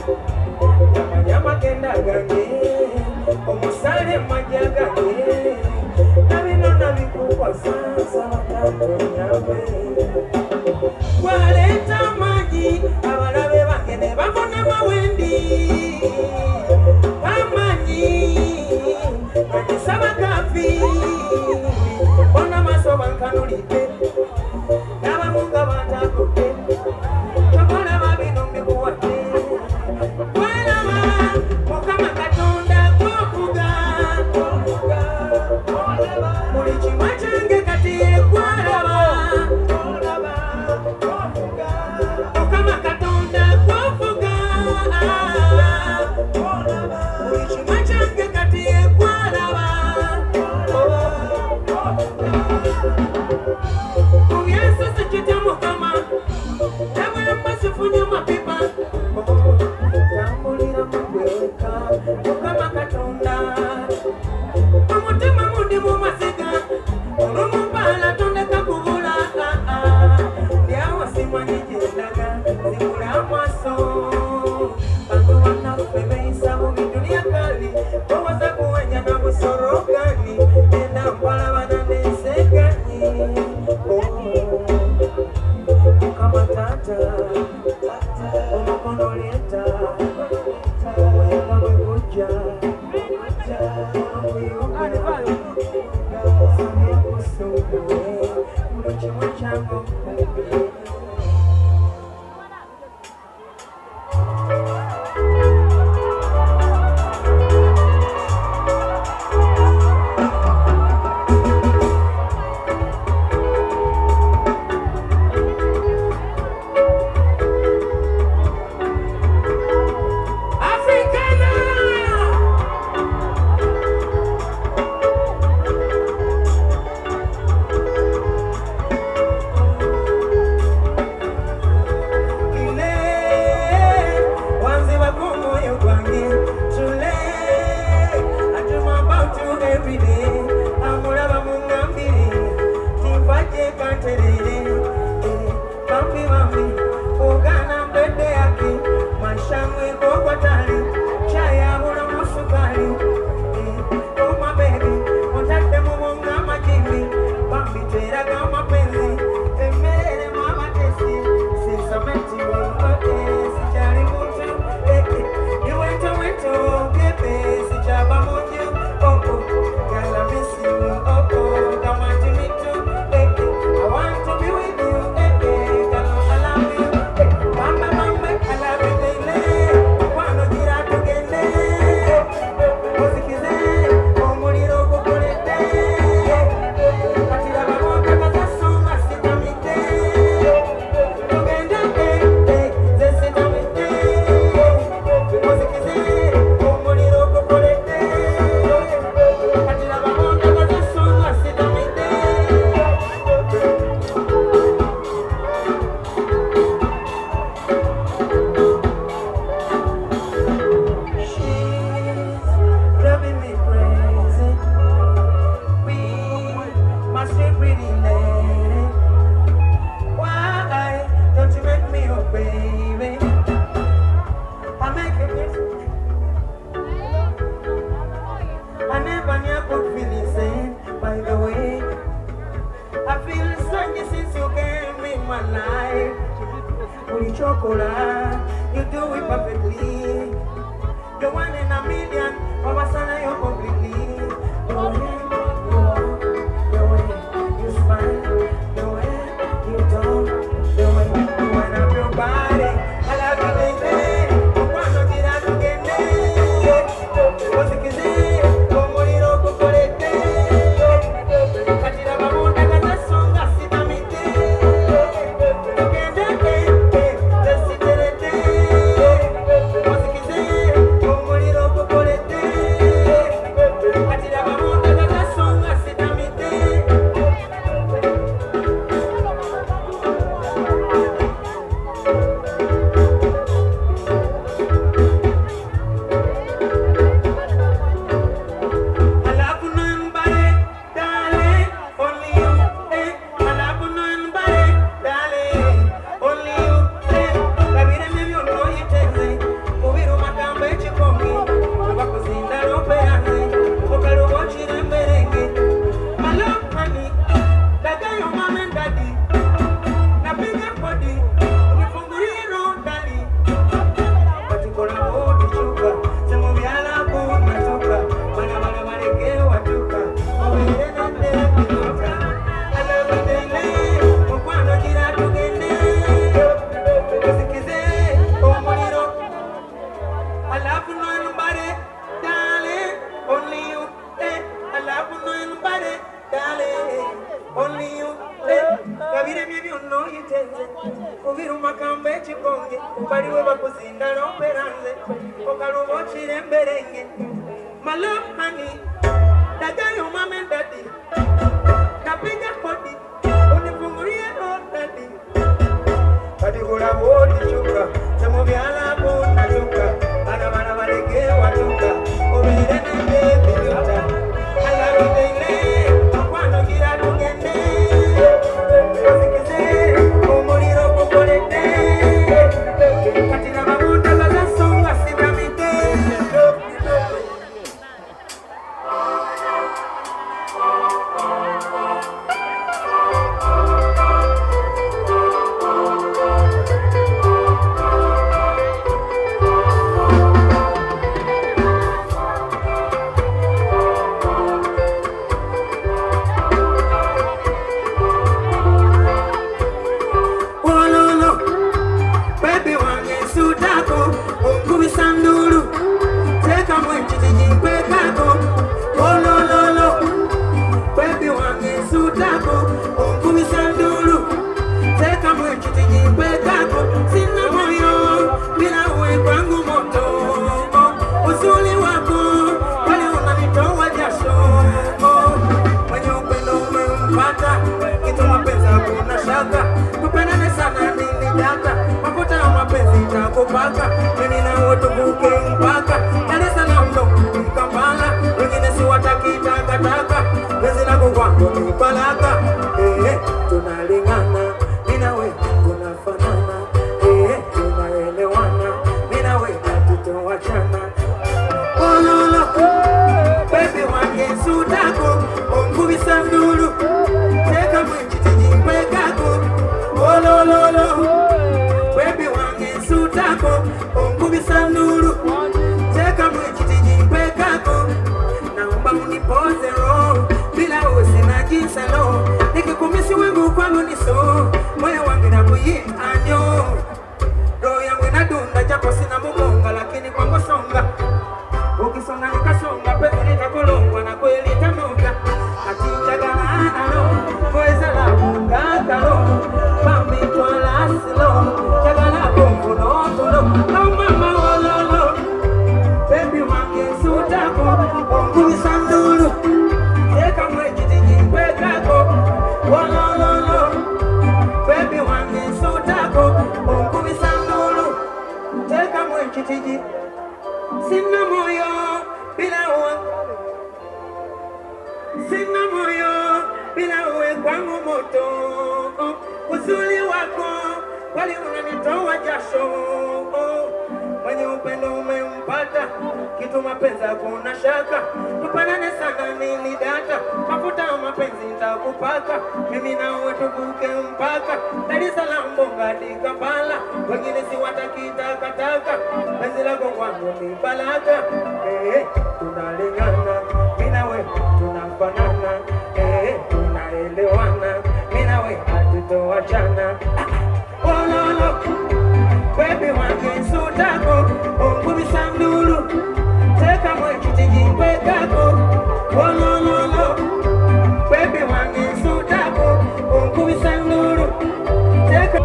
Nyama kenda ganye omusale majja ganye nabino nabikukwa sasa batatu nyambe waleta maji abalabe bange ne bafuna mawendi amanyi kanyisaba kafi ona maso bankanulidde n'abamunga bantakutte tokola babino mbikuwadde walaba mukama katonda gwofuga buli kimwa kyange kati yekwalaba mukama katonda gwofuga buli kimwa kyange kati yekwalaba Yesu sikita mukama Tabwamba sifunye mapipa Tambulira mugweka Mukama katonda Omutima mundi mu masiga Olumubala tondeka kubula Lyawo simanyi gyendaga Zibula amaso Bantu bannaffe beeyisa mu bidunia kali Bawaza kuwenya na busoro gani Enda mpalabana n'ensegani Mukama tata omukono leeta wega bwe gujja sonye kusuubule buli kimu kyange okumbi I love nobody, darling, only you. I love nobody, darling, only you. Kabire mimi uno itenze, kuviru makambe chikonge, bali we bakuzinda romperanze, okarubo chiremberenge. My love honey, daga yo mama and daddy, napiga kodi, unifungulie no daddy. Kadi gura bodi chuka, semo biala bona chuka, ana mana marege watuka, obere nende biluta, ala rodele, akwano gira tugende, osikise, omoriro kokolete, katina mabuta gaza songa sidamite. Kupaka, mimi na watu buke mpaka Dar es Salaam ndo Kampala, wengine si wataki takataka, penzi lako kwangu ni baraka. Tunalingana, mimi na wewe tunafanana, tunaelewana, mimi na wewe hatutowachana. Oh no no, baby wange sutako, ongubisa ndulu, teka mwenchiti jimpekako. Oh no no no, baby wange sutako, ongubisa ndulu, teka mwenchiti jimpekako. Naomba unipoze roho, bila usina jinsa lo, nikikumisi wangu kwangu niso, moyo wangu na kuyianyo. Roho yangu inadunda japo sina mugonga, lakini kwangu songa. Ukisonga nikasonga, pezi nitakolongwa na kweli tanuka. Atinjagana lo, kweza la mungaka lo, mami twala silo, jagana kongo no tolo. Oh mama wololo, baby wange sutako, ongui sandulu, teka mwejiti jimpekako. Wololo, baby wange sutako, ongui sandulu, teka mwejiti jimpekako. Sina moyo bila uwe, sina moyo bila uwe kwangu moto. Uzuri wako wali unanitoa jasho, mwenye upendo umempata, kitu mapenzi hakuna shaka. Tupanane sana nini data, mafuta mapenzi nitakupaka, mimi na uwe tuvuke mpaka Dar es Salaam Bonga hadi Kampala, wengine si wataki takataka, penzi lako kwangu ni baraka. Tunalingana, mimi na wewe tunafanana, tunaelewana, mimi na wewe hatutowachana. Oh no no, baby wange sutako, ongubisa ndulu, teka mwechiti jimpekako. Oh no no no, baby wange sutako, ongubisa ndulu, teka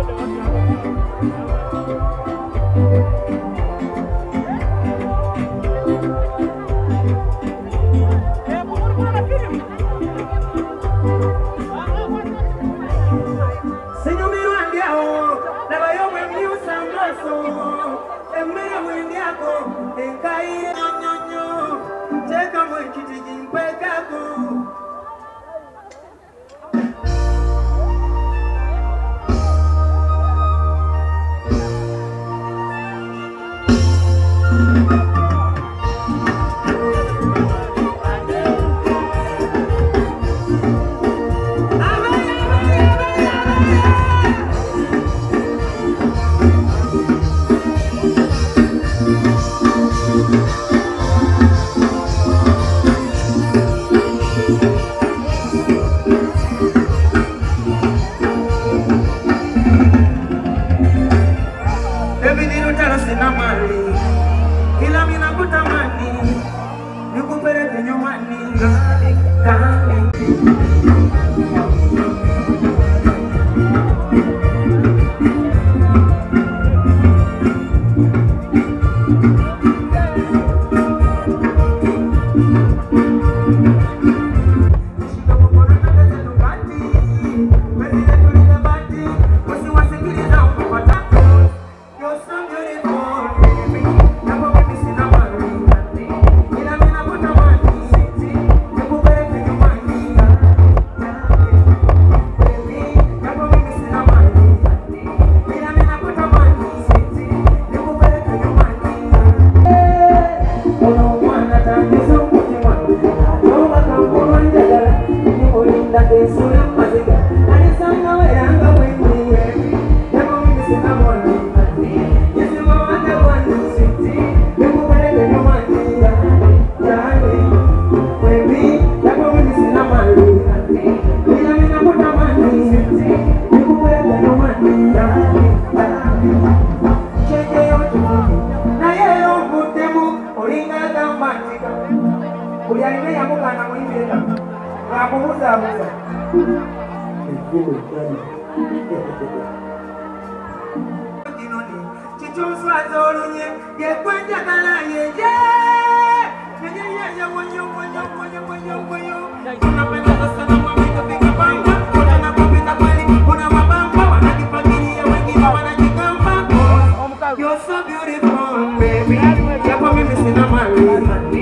Kila You're so beautiful, baby. You're for me missing a man.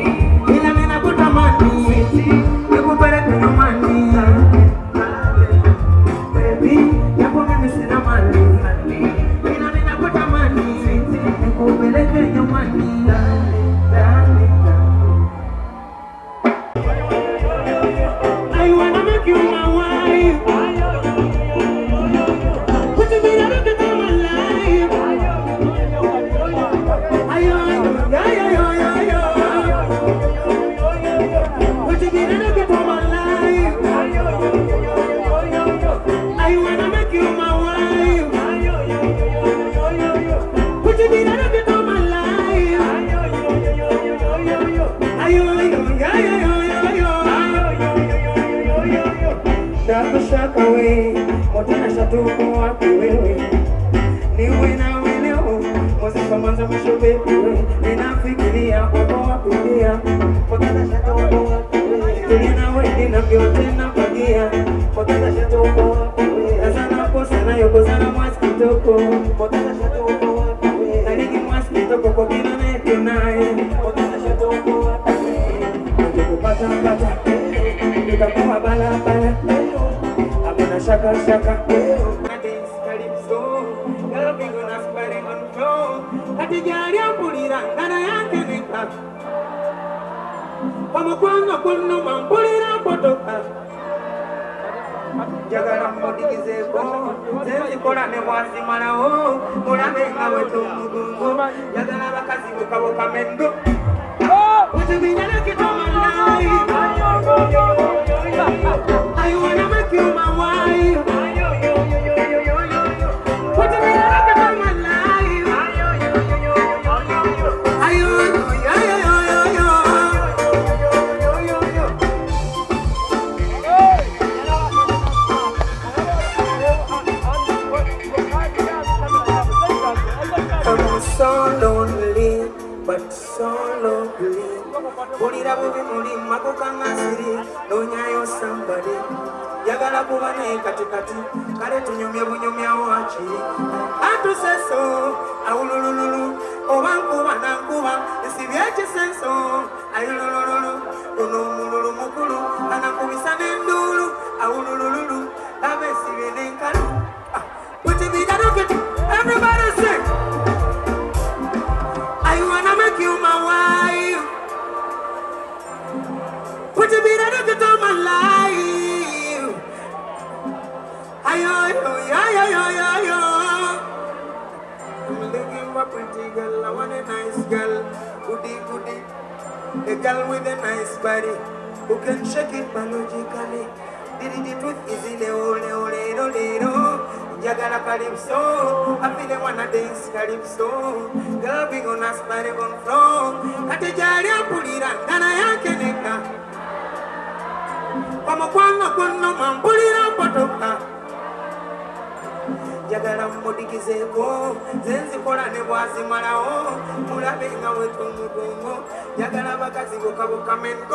jagala mudikizeko zenzi kola ne bwazi malao mulabe nga wetu mugongo jagala bakazi bokaboka mengo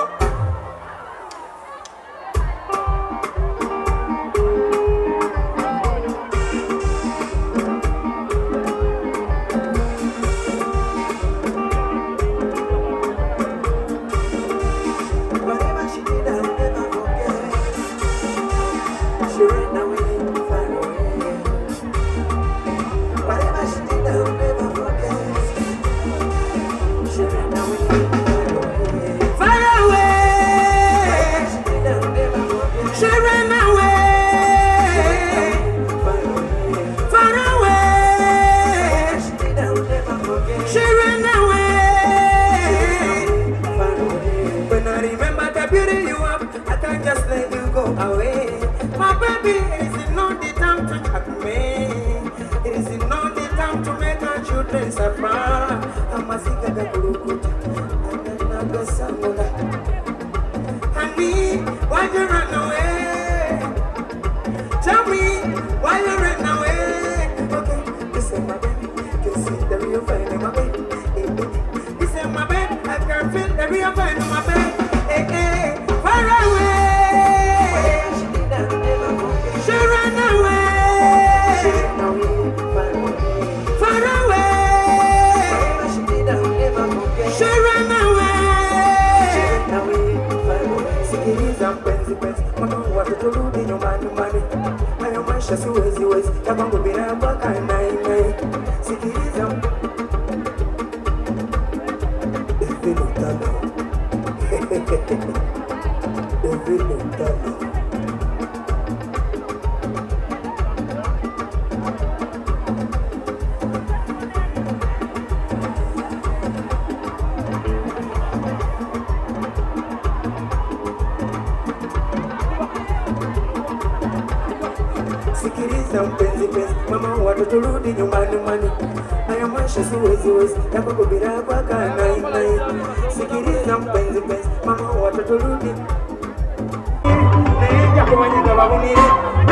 Honey, why you run away? Tell me why you run away. Okay, this is my baby. Can see the real fire in my bed. This is my bed. I can feel the real fire in my bed. Hey, hey, far away. She ran away. Far away. She ran away. Sikiliza mpenzi penzi, mama watoto rudi nyumbani nyumbani. Hayo maisha siwezi wezi, yabangu bila mpaka nai nai. Sikiliza Devilo talo. Devilo talo. Sikiliza mpenzi penzi, mama watoto rudi nyumbani nyumbani. Haya maisha siwezi wezi, yakwako bila kwaka nai nai. Sikiliza mpenzi penzi, mama watoto rudi. Neja kwa wanyika wabunire.